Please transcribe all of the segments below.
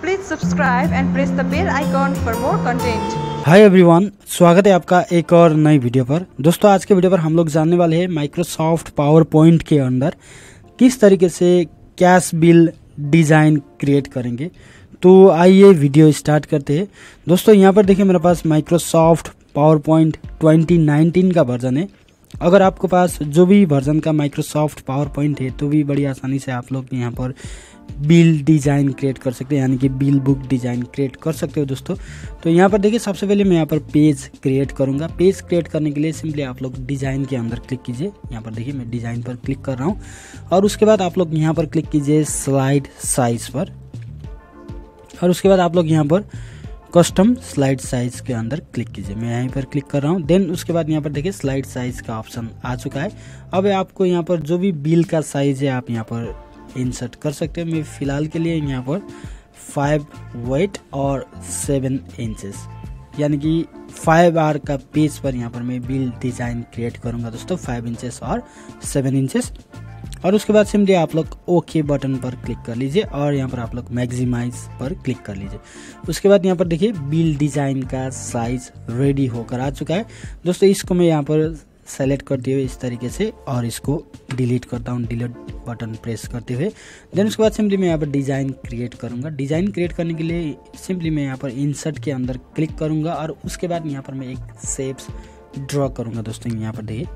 Please subscribe and press the bell icon for more content. Hi everyone, स्वागत है आपका एक और नई वीडियो पर। दोस्तों आज के वीडियो पर हम लोग जानने वाले हैं माइक्रोसॉफ्ट पावर पॉइंट के अंदर किस तरीके से कैश बिल डिज़ाइन क्रिएट करेंगे। तो आइए वीडियो स्टार्ट करते हैं। दोस्तों यहाँ पर देखिए मेरे पास माइक्रोसॉफ्ट पावर पॉइंट 2019 का वर्जन है। अगर आपके पास जो भी वर्जन का माइक्रोसॉफ्ट पावर पॉइंट है तो भी बड़ी आसानी से आप लोग यहाँ पर बिल डिज़ाइन क्रिएट कर सकते हैं, यानी कि बिल बुक डिज़ाइन क्रिएट कर सकते हो दोस्तों। तो यहाँ पर देखिए सबसे पहले मैं यहाँ पर पेज क्रिएट करूँगा। पेज क्रिएट करने के लिए सिंपली आप लोग डिज़ाइन के अंदर क्लिक कीजिए। यहाँ पर देखिए मैं डिज़ाइन पर क्लिक कर रहा हूँ और उसके बाद आप लोग यहाँ पर क्लिक कीजिए स्लाइड साइज पर, और उसके बाद आप लोग यहाँ पर कस्टम स्लाइड साइज के अंदर क्लिक कीजिए। मैं यहीं पर क्लिक कर रहा हूँ। देन उसके बाद यहाँ पर देखिए स्लाइड साइज का ऑप्शन आ चुका है। अब आपको यहाँ पर जो भी बिल का साइज है आप यहाँ पर इंसर्ट कर सकते हैं। मैं फ़िलहाल के लिए यहाँ पर 5 वेट और 7 इंचेस यानी कि 5 आर का पेज पर यहाँ पर मैं बिल डिज़ाइन क्रिएट करूँगा दोस्तों, 5 इंचेस और 7 इंचेस। और उसके बाद सिंपली आप लोग ओके बटन पर क्लिक कर लीजिए और यहाँ पर आप लोग मैक्सिमाइज पर क्लिक कर लीजिए। उसके बाद यहाँ पर देखिए बिल डिज़ाइन का साइज रेडी होकर आ चुका है दोस्तों। इसको मैं यहाँ पर सेलेक्ट करते हुए इस तरीके से और इसको डिलीट करता हूँ, डिलीट बटन प्रेस करते हुए। देन उसके बाद सिंपली मैं यहाँ पर डिज़ाइन क्रिएट करूँगा। डिज़ाइन क्रिएट करने के लिए सिंपली मैं यहाँ पर इंसर्ट के अंदर क्लिक करूँगा और उसके बाद यहाँ पर मैं एक शेप्स ड्रॉ करूँगा दोस्तों। यहाँ पर देखिए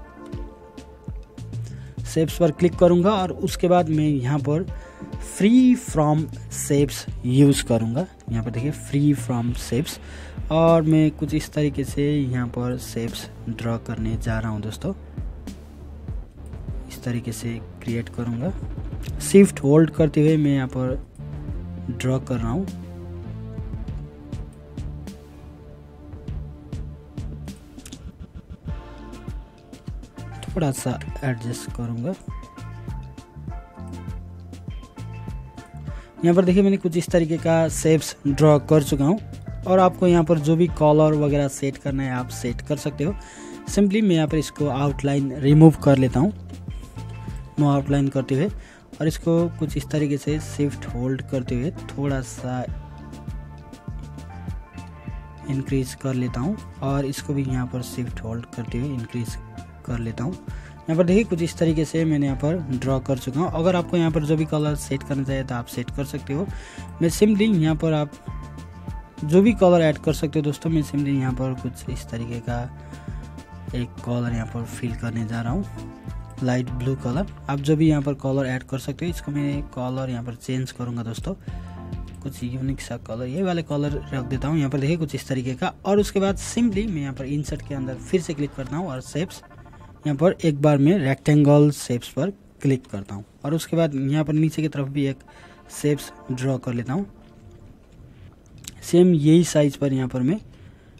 शेप्स पर क्लिक करूँगा और उसके बाद मैं यहाँ पर फ्री फ्रॉम शेप्स यूज़ करूँगा। यहाँ पर देखिए फ्री फ्रॉम शेप्स, और मैं कुछ इस तरीके से यहाँ पर शेप्स ड्रॉ करने जा रहा हूँ दोस्तों। इस तरीके से क्रिएट करूँगा, शिफ्ट होल्ड करते हुए मैं यहाँ पर ड्रॉ कर रहा हूँ। थोड़ा सा एडजस्ट करूँगा। यहाँ पर देखिए मैंने कुछ इस तरीके का शेप्स ड्रॉ कर चुका हूँ, और आपको यहाँ पर जो भी कलर वगैरह सेट करना है आप सेट कर सकते हो। सिंपली मैं यहाँ पर इसको आउटलाइन रिमूव कर लेता हूँ, नो आउटलाइन करते हुए, और इसको कुछ इस तरीके से शिफ्ट होल्ड करते हुए थोड़ा सा इंक्रीज कर लेता हूँ, और इसको भी यहाँ पर शिफ्ट होल्ड करते हुए इंक्रीज कर लेता हूँ। यहाँ पर देखिए कुछ इस तरीके से मैंने यहाँ पर ड्रॉ कर चुका हूँ। अगर आपको यहाँ पर जो भी कलर सेट करना चाहिए तो आप सेट कर सकते हो। मैं सिंपली यहाँ पर आप जो भी कलर ऐड कर सकते हो दोस्तों। मैं सिंपली यहाँ पर कुछ इस तरीके का एक कलर यहाँ पर फिल करने जा रहा हूँ, लाइट ब्लू कलर। आप जो भी यहाँ पर कलर ऐड कर सकते हो। इसको मैं कलर यहाँ पर चेंज करूँगा दोस्तों, कुछ यूनिक सा कलर, ये वाले कलर रख देता हूँ यहाँ पर देखिए कुछ इस तरीके का। और उसके बाद सिंपली मैं यहाँ पर इंसर्ट के अंदर फिर से क्लिक करता हूँ और शेप्स यहाँ पर एक बार मैं रेक्टेंगल शेप्स पर क्लिक करता हूँ, और उसके बाद यहाँ पर नीचे की तरफ भी एक शेप्स ड्रॉ कर लेता हूँ। सेम यही साइज पर यहाँ पर मैं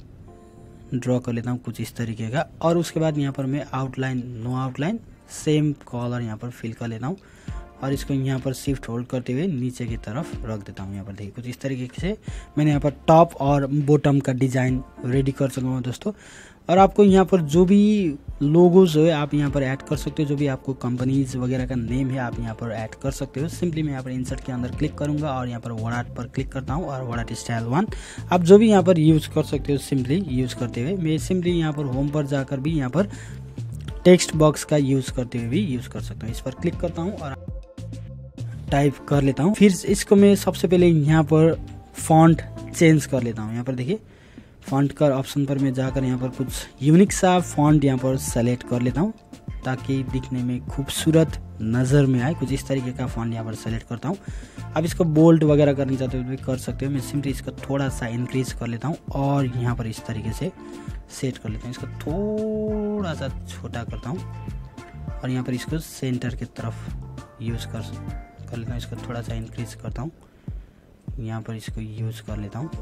ड्रॉ कर लेता हूँ कुछ इस तरीके का, और उसके बाद यहाँ पर मैं outline, no outline, same colour यहाँ पर फिल कर लेता हूँ, और इसको यहाँ पर शिफ्ट होल्ड करते हुए नीचे की तरफ रख देता हूँ। यहाँ पर देखिए कुछ इस तरीके से मैंने यहाँ पर टॉप और बॉटम का डिज़ाइन रेडी कर चुका हूँ दोस्तों। और आपको यहाँ पर जो भी लोगोज है आप यहाँ पर ऐड कर सकते हो, जो भी आपको कंपनीज वगैरह का नेम है आप यहाँ पर ऐड कर सकते हो। सिंपली मैं यहाँ पर इंसर्ट के अंदर क्लिक करूँगा और यहाँ पर वर्ड पर क्लिक करता हूँ, और वर्ड स्टाइल 1 आप जो भी यहाँ पर यूज़ कर सकते हो सिंपली यूज़ करते हुए। मैं सिंपली यहाँ पर होम पर जाकर भी यहाँ पर टेक्स्ट बॉक्स का यूज़ करते हुए भी यूज़ कर सकता हूँ। इस पर क्लिक करता हूँ और टाइप कर लेता हूँ। फिर इसको मैं सबसे पहले यहाँ पर फॉन्ट चेंज कर लेता हूँ। यहाँ पर देखिए फॉन्ट का ऑप्शन पर मैं जाकर यहाँ पर कुछ यूनिक सा फॉन्ट यहाँ पर सेलेक्ट कर लेता हूँ ताकि दिखने में खूबसूरत नज़र में आए। कुछ इस तरीके का फॉन्ट यहाँ पर सेलेक्ट करता हूँ। अब इसको बोल्ड वगैरह करना चाहते हो तो भी कर सकते हो। मैं सिंपली इसको थोड़ा सा इंक्रीज कर लेता हूँ और यहाँ पर इस तरीके से सेट कर लेता हूँ। इसको थोड़ा सा छोटा करता हूँ और यहाँ पर इसको सेंटर की तरफ यूज़ कर लेता हूँ। इसको थोड़ा सा इंक्रीज करता हूँ, यहाँ पर इसको यूज़ कर लेता हूँ,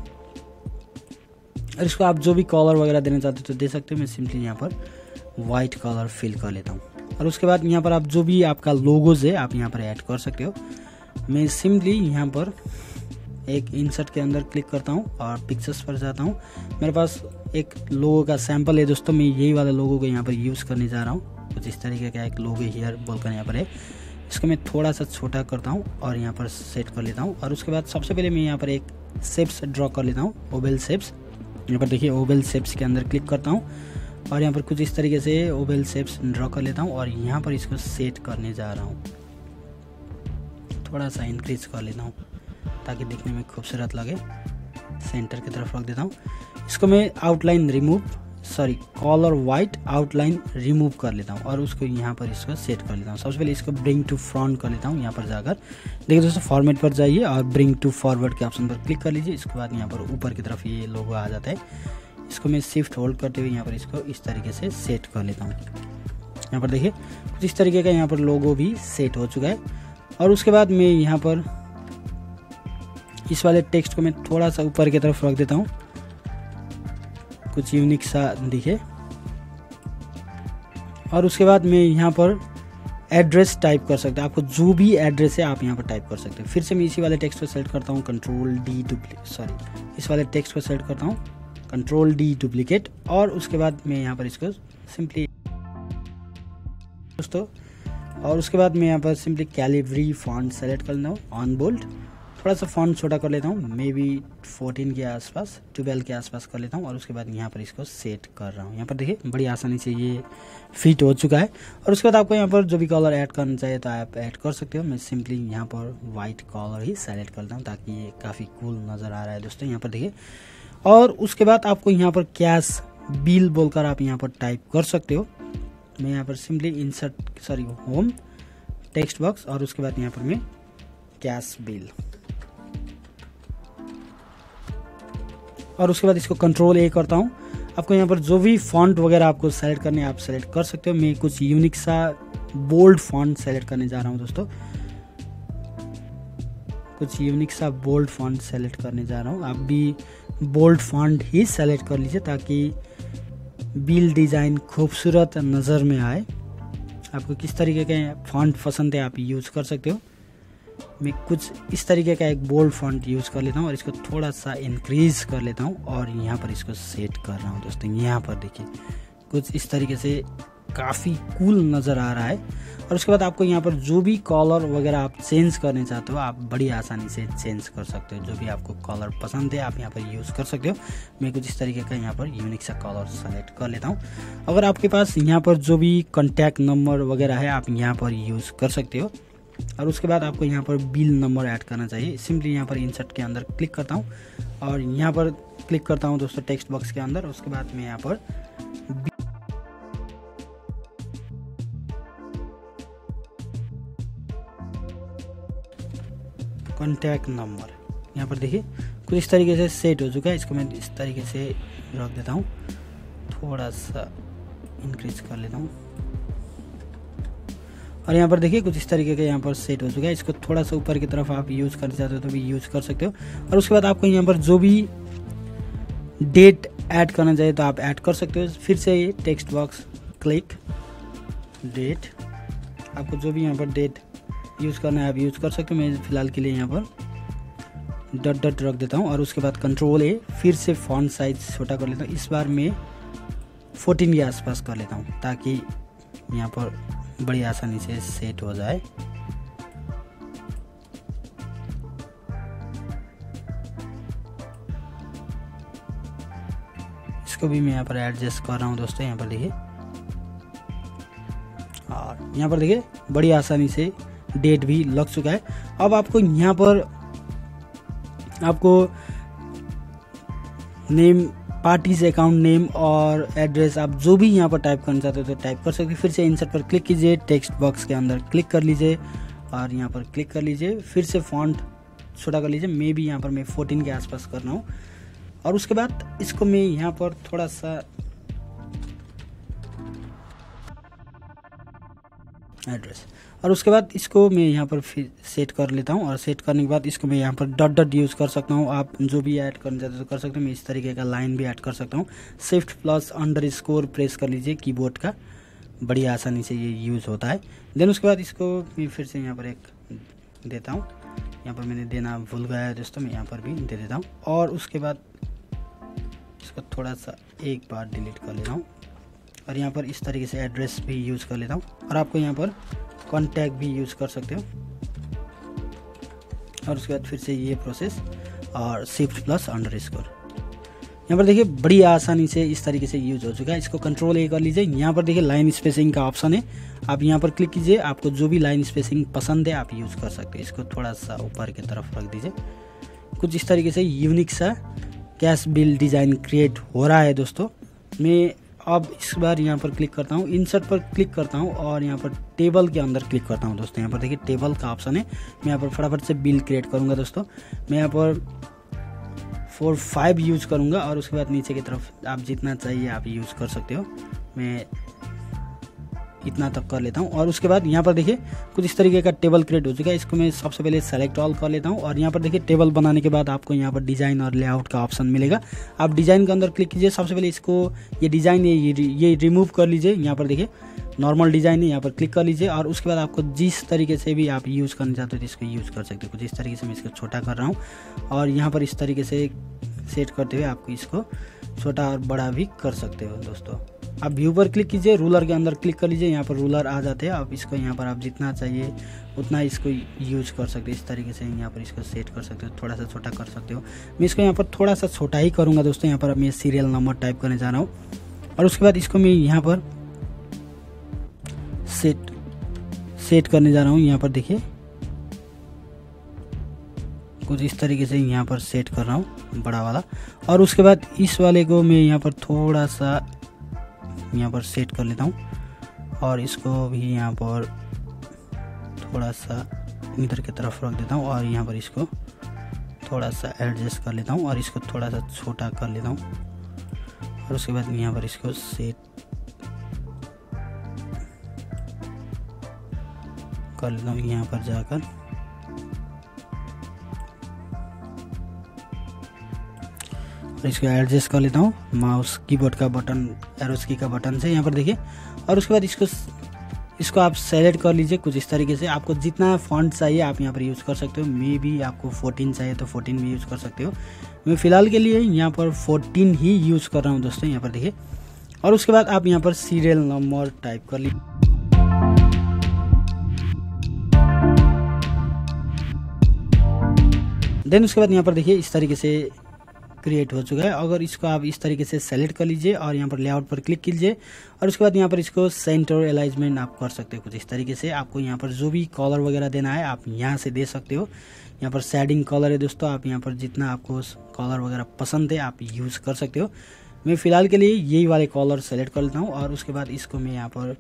और इसको आप जो भी कलर वगैरह देना चाहते हो तो दे सकते हो। मैं सिंपली यहाँ पर वाइट कलर फिल कर लेता हूँ, और उसके बाद यहाँ पर आप जो भी आपका लोगोज है आप यहाँ पर ऐड कर सकते हो। मैं सिंपली यहाँ पर एक इंसर्ट के अंदर क्लिक करता हूँ और पिक्चर्स पर जाता हूँ। मेरे पास एक लोगो का सैंपल है दोस्तों, मैं यही वाला लोगो को यहाँ पर यूज़ करने जा रहा हूँ। कुछ इस तरीके का एक लोगो हियर बोलकर यहाँ पर है। इसको मैं थोड़ा सा छोटा करता हूँ और यहाँ पर सेट कर लेता हूँ। और उसके बाद सबसे पहले मैं यहाँ पर एक शेप्स ड्रॉ कर लेता हूँ, ओवल शेप्स। यहाँ पर देखिए ओवल शेप्स के अंदर क्लिक करता हूँ और यहाँ पर कुछ इस तरीके से ओवल शेप्स ड्रॉ कर लेता हूँ और यहाँ पर इसको सेट करने जा रहा हूँ। थोड़ा सा इंक्रीज कर लेता हूँ ताकि दिखने में खूबसूरत लगे। सेंटर की तरफ रख देता हूँ। इसको मैं outline colour white outline remove कर लेता हूँ और उसको यहाँ पर इसको सेट कर लेता हूँ। सबसे पहले इसको ब्रिंग टू फ्रंट कर लेता हूँ। यहाँ पर जाकर देखिए दोस्तों, फॉर्मेट पर जाइए और ब्रिंग टू फॉरवर्ड के ऑप्शन पर क्लिक कर लीजिए। इसके बाद यहाँ पर ऊपर की तरफ ये लोगो आ जाता है। इसको मैं शिफ्ट होल्ड करते हुए यहाँ पर इसको इस तरीके से सेट कर लेता हूँ। यहाँ पर देखिए कुछ इस तरीके का यहाँ पर लोगो भी सेट हो चुका है। और उसके बाद मैं यहाँ पर इस वाले टेक्स्ट को मैं थोड़ा सा ऊपर की तरफ रख देता हूँ, कुछ यूनिक सा दिखे। और उसके बाद मैं यहाँ पर एड्रेस टाइप कर सकते हैं। आपको जो भी एड्रेस है आप यहाँ पर टाइप कर सकते हैं। फिर से मैं इसी वाले टेक्स्ट को सेलेक्ट करता हूँ, इस वाले टेक्स्ट को सेलेक्ट करता हूँ, Ctrl+D डुप्लीकेट। और उसके बाद मैं यहाँ पर इसको सिंपली दोस्तों, और उसके बाद मैं यहाँ पर सिंपली कैलिब्री फॉन्ट सेलेक्ट कर लेता हूँ, ऑन बोल्ड। थोड़ा सा फॉन्ट छोटा कर लेता हूँ, मे बी 14 के आसपास, 12 के आसपास कर लेता हूँ। और उसके बाद यहाँ पर इसको सेट कर रहा हूँ। यहाँ पर देखिए बड़ी आसानी से ये फिट हो चुका है। और उसके बाद आपको यहाँ पर जो भी कलर ऐड करना चाहिए तो आप ऐड कर सकते हो। मैं सिंपली यहाँ पर वाइट कलर ही सेलेक्ट करता हूँ ताकि ये काफ़ी कूल नज़र आ रहा है दोस्तों, यहाँ पर देखिए। और उसके बाद आपको यहाँ पर कैश बिल बोलकर आप यहाँ पर टाइप कर सकते हो। मैं यहाँ पर सिंपली होम टेक्स्ट बॉक्स और उसके बाद यहाँ पर मैं कैश बिल, और उसके बाद इसको Ctrl+A करता हूँ। आपको यहाँ पर जो भी फॉन्ट वगैरह आपको सेलेक्ट करने आप सेलेक्ट कर सकते हो। मैं कुछ यूनिक सा बोल्ड फॉन्ट सेलेक्ट करने जा रहा हूँ दोस्तों, कुछ यूनिक सा बोल्ड फॉन्ट सेलेक्ट करने जा रहा हूँ। आप भी बोल्ड फॉन्ट ही सेलेक्ट कर लीजिए ताकि बिल डिज़ाइन खूबसूरत नज़र में आए। आपको किस तरीके के फॉन्ट पसंद है आप यूज़ कर सकते हो। मैं कुछ इस तरीके का एक बोल्ड फॉन्ट यूज़ कर लेता हूँ और इसको थोड़ा सा इंक्रीज कर लेता हूँ और यहाँ पर इसको सेट कर रहा हूँ दोस्तों। यहाँ पर देखिए कुछ इस तरीके से काफ़ी कूल नज़र आ रहा है। और उसके बाद आपको यहाँ पर जो भी कलर वगैरह आप चेंज करने चाहते हो आप बड़ी आसानी से चेंज कर सकते हो। जो भी आपको कलर पसंद है आप यहाँ पर यूज़ कर सकते हो। मैं कुछ इस तरीके का यहाँ पर यूनिक सा कलर सेलेक्ट कर लेता हूँ। अगर आपके पास यहाँ पर जो भी कॉन्टैक्ट नंबर वगैरह है आप यहाँ पर यूज़ कर सकते हो। और उसके बाद आपको यहाँ पर बिल नंबर ऐड करना चाहिए। सिंपली यहाँ पर इंसर्ट के अंदर क्लिक करता हूँ और यहाँ पर क्लिक करता हूँ दोस्तों टेक्स्ट बॉक्स के अंदर। उसके बाद मैं यहाँ पर कॉन्टैक्ट नंबर, यहाँ पर देखिए कुछ इस तरीके से सेट हो चुका है। इसको मैं इस तरीके से रख देता हूँ, थोड़ा सा इंक्रीज कर लेता हूँ। और यहाँ पर देखिए कुछ इस तरीके का यहाँ पर सेट हो चुका है। इसको थोड़ा सा ऊपर की तरफ आप यूज़ करना चाहते हो तो भी यूज़ कर सकते हो। और उसके बाद आपको यहाँ पर जो भी डेट ऐड करना चाहिए तो आप ऐड कर सकते हो। फिर से ये टेक्स्ट बॉक्स क्लिक डेट, आपको जो भी यहाँ पर डेट यूज़ करना है आप यूज़ कर सकते हो। मैं फ़िलहाल के लिए यहाँ पर डॉट रख देता हूँ। और उसके बाद Ctrl+A, फिर से फॉन्ट साइज छोटा कर लेता हूँ। इस बार मैं 14 के आसपास कर लेता हूँ ताकि यहाँ पर बड़ी आसानी से सेट हो जाए। इसको भी मैं यहाँ पर एडजस्ट कर रहा हूँ दोस्तों, यहाँ पर देखिए। और यहाँ पर देखिए बड़ी आसानी से डेट भी लग चुका है। अब आपको यहाँ पर आपको नेम, पार्टीज अकाउंट नेम और एड्रेस आप जो भी यहाँ पर टाइप करना चाहते हो तो टाइप कर सकते हो। फिर से इंसर्ट पर क्लिक कीजिए, टेक्स्ट बॉक्स के अंदर क्लिक कर लीजिए और यहाँ पर क्लिक कर लीजिए। फिर से फॉन्ट छोटा कर लीजिए, मे भी यहाँ पर मैं 14 के आसपास कर रहा हूँ। और उसके बाद इसको मैं यहाँ पर थोड़ा सा एड्रेस, और उसके बाद इसको मैं यहाँ पर फिर सेट कर लेता हूँ। और सेट करने के बाद इसको मैं यहाँ पर डॉट यूज़ कर सकता हूँ। आप जो भी ऐड करना चाहते हो तो कर सकते हो। मैं इस तरीके का लाइन भी ऐड कर सकता हूँ। Shift+__ प्रेस कर लीजिए कीबोर्ड का, बड़ी आसानी से ये यूज़ होता है। देन उसके बाद इसको मैं फिर से यहाँ पर एक देता हूँ। यहाँ पर मैंने देना भूल गया है दोस्तों, मैं यहाँ पर भी दे देता हूँ। और उसके बाद इसको थोड़ा सा एक बार डिलीट कर लेता हूँ और यहाँ पर इस तरीके से एड्रेस भी यूज़ कर लेता हूँ। और आपको यहाँ पर कॉन्टैक्ट भी यूज़ कर सकते हो। और उसके बाद फिर से ये प्रोसेस और शिफ्ट प्लस अंडरस्कोर। यहाँ पर देखिए बड़ी आसानी से इस तरीके से यूज हो चुका है। इसको कंट्रोल ए कर लीजिए। यहाँ पर देखिए लाइन स्पेसिंग का ऑप्शन है, आप यहाँ पर क्लिक कीजिए। आपको जो भी लाइन स्पेसिंग पसंद है आप यूज़ कर सकते हैं। इसको थोड़ा सा ऊपर की तरफ रख दीजिए। कुछ इस तरीके से यूनिक सा कैश बिल डिज़ाइन क्रिएट हो रहा है दोस्तों। मैं अब इस बार यहाँ पर क्लिक करता हूँ, इंसर्ट पर क्लिक करता हूँ और यहाँ पर टेबल के अंदर क्लिक करता हूँ दोस्तों। यहाँ पर देखिए टेबल का ऑप्शन है। मैं यहाँ पर फटाफट से बिल क्रिएट करूँगा दोस्तों। मैं यहाँ पर 4-5 यूज़ करूँगा और उसके बाद नीचे की तरफ आप जितना चाहिए आप यूज़ कर सकते हो। मैं इतना तक कर लेता हूँ और उसके बाद यहाँ पर देखिए कुछ इस तरीके का टेबल क्रिएट हो चुका है। इसको मैं सबसे पहले सेलेक्ट ऑल कर लेता हूँ और यहाँ पर देखिए टेबल बनाने के बाद आपको यहाँ पर डिज़ाइन और लेआउट का ऑप्शन मिलेगा। आप डिज़ाइन के अंदर क्लिक कीजिए। सबसे पहले इसको ये डिज़ाइन है ये रिमूव कर लीजिए। यहाँ पर देखिए नॉर्मल डिज़ाइन है, यहाँ पर क्लिक कर लीजिए और उसके बाद आपको जिस तरीके से भी आप यूज़ करना चाहते हो तो इसको यूज़ कर सकते हो। कुछ इस तरीके से मैं इसको छोटा कर रहा हूँ और यहाँ पर इस तरीके से सेट करते हुए आपको इसको छोटा और बड़ा भी कर सकते हो दोस्तों। आप व्यू पर क्लिक कीजिए, रूलर के अंदर क्लिक कर लीजिए। यहाँ पर रूलर आ जाते हैं। अब इसको यहाँ पर आप जितना चाहिए उतना इसको यूज कर सकते हो। इस तरीके से यहाँ पर इसको सेट कर सकते हो, थोड़ा सा छोटा कर सकते हो। मैं इसको यहाँ पर थोड़ा सा छोटा ही करूँगा दोस्तों। यहाँ पर मैं सीरियल नंबर टाइप करने जा रहा हूँ और उसके बाद इसको मैं यहाँ पर सेट करने जा रहा हूँ। यहाँ पर देखिए कुछ इस तरीके से यहाँ पर सेट कर रहा हूँ बड़ा वाला और उसके बाद इस वाले को मैं यहाँ पर थोड़ा सा यहाँ पर सेट कर लेता हूँ और इसको भी यहाँ पर थोड़ा सा इधर की तरफ रख देता हूँ और यहाँ पर इसको थोड़ा सा एडजस्ट कर लेता हूँ और इसको थोड़ा सा छोटा कर लेता हूँ और उसके बाद यहाँ पर इसको सेट कर लेता हूँ। यहाँ पर जाकर और इसको एडजस्ट कर लेता हूँ माउस कीबोर्ड का बटन एरोस की का बटन से। यहाँ पर देखिए और उसके बाद इसको आप सेलेक्ट कर लीजिए। कुछ इस तरीके से आपको जितना फॉन्ट चाहिए आप यहाँ पर यूज़ कर सकते हो। मे भी आपको 14 चाहिए तो 14 भी यूज़ कर सकते हो। मैं फ़िलहाल के लिए यहाँ पर 14 ही यूज़ कर रहा हूँ दोस्तों। यहाँ पर देखिए और उसके बाद आप यहाँ पर सीरियल नंबर टाइप कर लीजिए। देन उसके बाद यहाँ पर देखिए इस तरीके से क्रिएट हो चुका है। अगर इसको आप इस तरीके से सेलेक्ट कर लीजिए और यहाँ पर लेआउट पर क्लिक कीजिए और उसके बाद यहाँ पर इसको सेंटर एलाइजमेंट आप कर सकते हो। कुछ इस तरीके से आपको यहाँ पर जो भी कलर वगैरह देना है आप यहाँ से दे सकते हो। यहाँ पर शेडिंग कलर है दोस्तों, आप यहाँ पर जितना आपको कलर वगैरह पसंद है आप यूज़ कर सकते हो। मैं फ़िलहाल के लिए यही वाले कलर सेलेक्ट कर लेता हूँ और उसके बाद इसको मैं यहाँ पर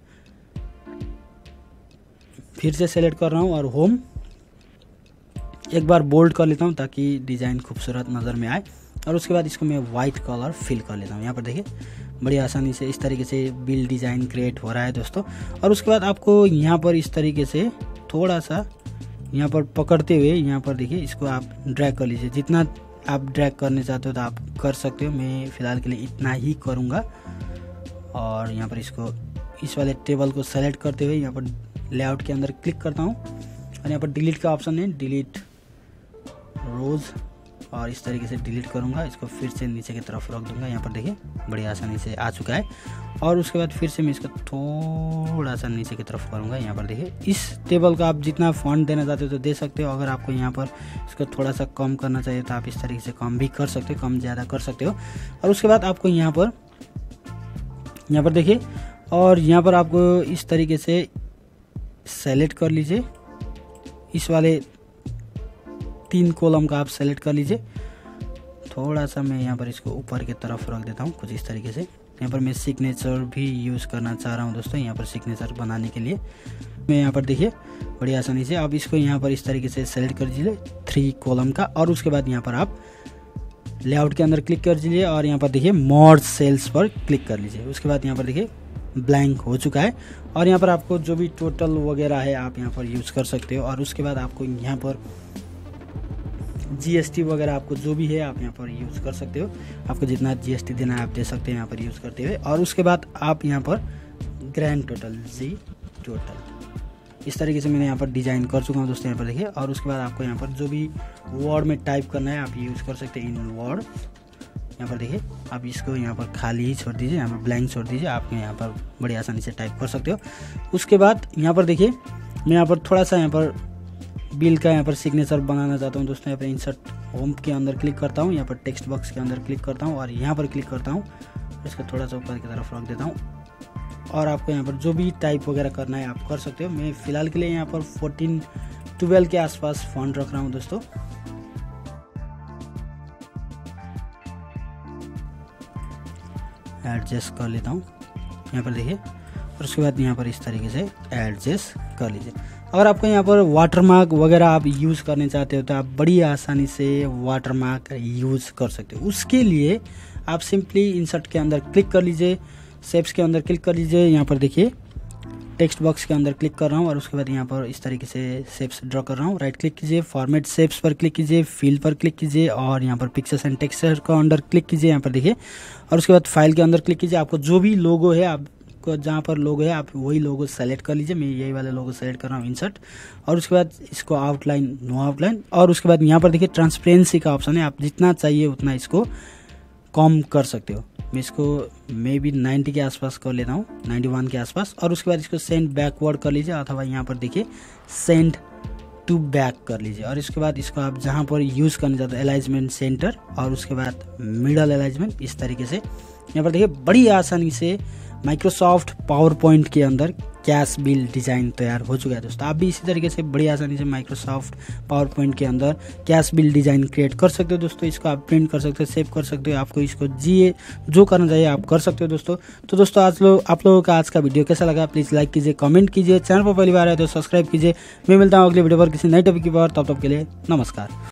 फिर से सेलेक्ट कर रहा हूँ और होम एक बार बोल्ड कर लेता हूँ ताकि डिज़ाइन खूबसूरत नज़र में आए और उसके बाद इसको मैं वाइट कलर फिल कर लेता हूँ। यहाँ पर देखिए बड़ी आसानी से इस तरीके से बिल डिज़ाइन क्रिएट हो रहा है दोस्तों। और उसके बाद आपको यहाँ पर इस तरीके से थोड़ा सा यहाँ पर पकड़ते हुए यहाँ पर देखिए इसको आप ड्रैग कर लीजिए। जितना आप ड्रैग करने चाहते हो तो आप कर सकते हो। मैं फ़िलहाल के लिए इतना ही करूँगा और यहाँ पर इसको इस वाले टेबल को सेलेक्ट करते हुए यहाँ पर लेआउट के अंदर क्लिक करता हूँ और यहाँ पर डिलीट का ऑप्शन है, डिलीट रोज़ और इस तरीके से डिलीट करूँगा। इसको फिर से नीचे की तरफ रख दूँगा। यहाँ पर देखिए बड़ी आसानी से आ चुका है और उसके बाद फिर से मैं इसको थोड़ा सा नीचे की तरफ करूँगा। यहाँ पर देखिए इस टेबल का आप जितना फॉन्ट देना चाहते हो तो दे सकते हो। अगर आपको यहाँ पर इसको थोड़ा सा कम करना चाहिए तो आप इस तरीके से कम भी कर सकते हो, कम ज़्यादा कर सकते हो। और उसके बाद आपको यहाँ पर देखिए और यहाँ पर आपको इस तरीके से सेलेक्ट कर लीजिए। इस वाले 3 कॉलम का आप सेलेक्ट कर लीजिए। थोड़ा सा मैं यहाँ पर इसको ऊपर की तरफ रख देता हूँ कुछ इस तरीके से। यहाँ पर मैं सिग्नेचर भी यूज़ करना चाह रहा हूँ दोस्तों। यहाँ पर सिग्नेचर बनाने के लिए मैं यहाँ पर देखिए बड़ी आसानी से आप इसको यहाँ पर इस तरीके से सेलेक्ट कर दीजिए 3 कॉलम का और उसके बाद यहाँ पर आप लेआउट के अंदर क्लिक कर दीजिए और यहाँ पर देखिए मर्ज सेल्स पर क्लिक कर लीजिए। उसके बाद यहाँ पर देखिए ब्लैंक हो चुका है और यहाँ पर आपको जो भी टोटल वगैरह है आप यहाँ पर यूज़ कर सकते हो। और उसके बाद आपको यहाँ पर GST वगैरह आपको जो भी है आप यहाँ पर यूज़ कर सकते हो। आपको जितना GST देना है आप दे सकते हैं यहाँ पर यूज़ करते हुए। और उसके बाद आप यहाँ पर ग्रैंड टोटल जी टोटल इस तरीके से मैंने यहाँ पर डिज़ाइन कर चुका हूँ दोस्तों। यहाँ पर देखिए और उसके बाद आपको यहाँ पर जो भी वर्ड में टाइप करना है आप यूज़ कर सकते हैं इन वर्ड। यहाँ पर देखिए आप इसको यहाँ पर खाली ही छोड़ दीजिए, यहाँ पर ब्लैंक छोड़ दीजिए। आप यहाँ पर बड़ी आसानी से टाइप कर सकते हो। उसके बाद यहाँ पर देखिए मैं यहाँ पर थोड़ा सा यहाँ पर बिल का यहाँ पर सिग्नेचर बनाना चाहता हूँ दोस्तों। यहाँ पर इंसर्ट होम के अंदर क्लिक करता हूँ, यहाँ पर टेक्स्ट बॉक्स के अंदर क्लिक करता हूँ और यहाँ पर क्लिक करता हूँ, इसको थोड़ा सा ऊपर की तरफ रख देता हूँ। और आपको यहाँ पर जो भी टाइप वगैरह करना है आप कर सकते हो। मैं फ़िलहाल के लिए यहाँ पर 14-12 के आसपास फॉन्ट रख रहा हूँ दोस्तों। एडजस्ट कर लेता हूँ यहाँ पर देखिए, और उसके बाद यहाँ पर इस तरीके से एडजस्ट कर लीजिए। अगर आपको यहाँ पर वाटरमार्क वगैरह आप यूज़ करने चाहते हो तो आप बड़ी आसानी से वाटरमार्क यूज़ कर सकते हो। उसके लिए आप सिंपली इंसर्ट के अंदर क्लिक कर लीजिए, शेप्स के अंदर क्लिक कर लीजिए। यहाँ पर देखिए टेक्स्ट बॉक्स के अंदर क्लिक कर रहा हूँ और उसके बाद यहाँ पर इस तरीके से शेप्स ड्रॉ कर रहा हूँ। राइट क्लिक कीजिए, फॉर्मेट शेप्स पर क्लिक कीजिए, फिल पर क्लिक कीजिए और यहाँ पर पिक्चर्स एंड टेक्सचर का अंदर क्लिक कीजिए यहाँ पर देखिए, और उसके बाद फाइल के अंदर क्लिक कीजिए। आपको जो भी लोगो है, आपको जहाँ पर लोगो है आप वही लोगो सेलेक्ट कर लीजिए। मैं यही वाला लोगो सेलेक्ट कर रहा हूँ, इंसर्ट, और उसके बाद इसको आउटलाइन, नो आउटलाइन, और उसके बाद यहाँ पर देखिए ट्रांसपेरेंसी का ऑप्शन है, आप जितना चाहिए उतना इसको कम कर सकते हो। मैं इसको मे बी 90 के आसपास कर लेता हूँ, 91 के आसपास, और उसके बाद इसको सेंड बैकवर्ड कर लीजिए अथवा यहाँ पर देखिए सेंड टू बैक कर लीजिए। और इसके बाद इसको आप जहाँ पर यूज़ करना चाहते हो अलाइजमेंट सेंटर और उसके बाद मिडल अलाइजमेंट, इस तरीके से यहाँ पर देखिए बड़ी आसानी से माइक्रोसॉफ्ट पावर पॉइंट के अंदर कैश बिल डिज़ाइन तैयार हो चुका है दोस्तों। आप भी इसी तरीके से बड़ी आसानी से माइक्रोसॉफ्ट पावर पॉइंट के अंदर कैश बिल डिज़ाइन क्रिएट कर सकते हो दोस्तों। इसको आप प्रिंट कर सकते हो, सेव कर सकते हो, आपको इसको जो करना चाहिए आप कर सकते हो दोस्तों। तो दोस्तों आप लोगों का आज का वीडियो कैसा लगा प्लीज़ लाइक कीजिए, कमेंट कीजिए, चैनल पर पहली बार आए तो सब्सक्राइब कीजिए। मैं मिलता हूँ अगले वीडियो पर किसी नए टॉपिक की बार, तब तक के लिए नमस्कार।